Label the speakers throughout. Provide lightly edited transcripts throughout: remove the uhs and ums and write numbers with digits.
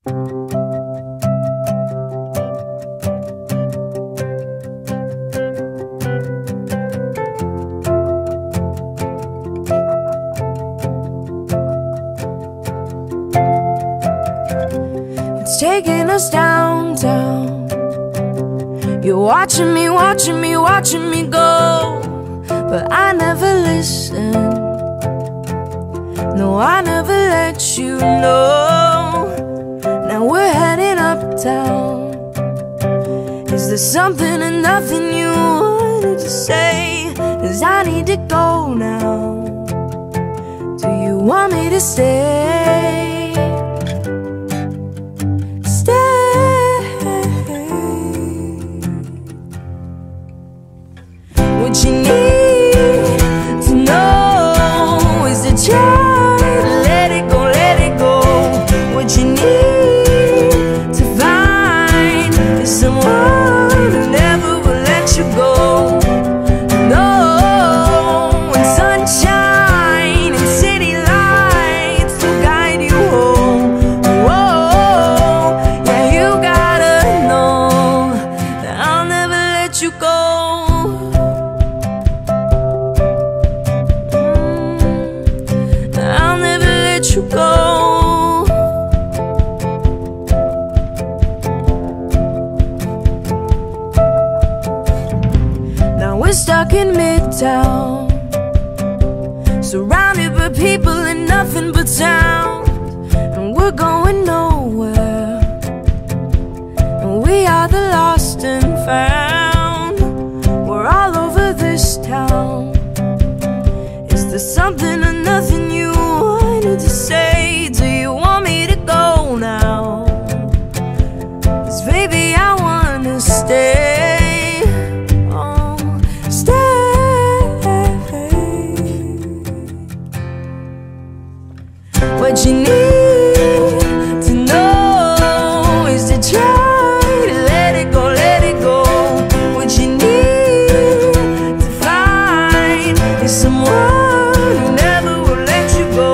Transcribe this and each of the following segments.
Speaker 1: It's taking us downtown. You're watching me, watching me, watching me go, but I never listen. No, I never let you know. Now we're heading uptown. Is there something or nothing you wanted to say? 'Cause I need to go now. Do you want me to stay? What you need to know is to try to let it go, let it go. What you need to find is someone who never will let you go. No, when sunshine and city lights will guide you home. Whoa, yeah, you gotta know that I'll never let you go. You go. Now we're stuck in Midtown, surrounded by people and nothing but sound, and we're going nowhere, and we are the lost and found. We're all over this town. Is there something or nothing you to say? Do you want me to go now? 'Cause baby, I wanna stay. Oh, stay. What you need to know is to try to let it go, let it go. What you need to find is someone who never will let you go.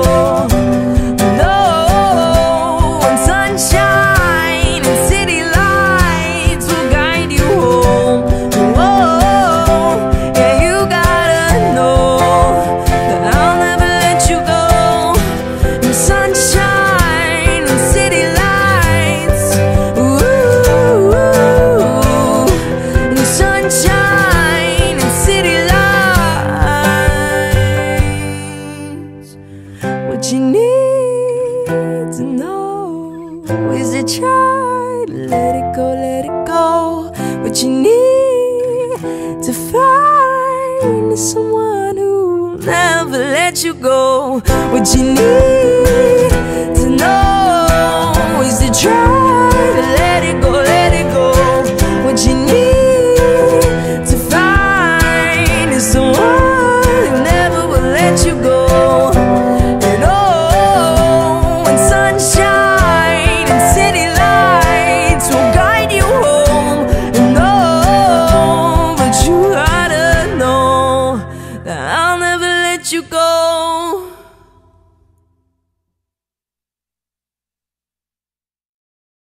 Speaker 1: What you need to know is to try to let it go, let it go. What you need to find is someone who will never let you go. What you need to know is to try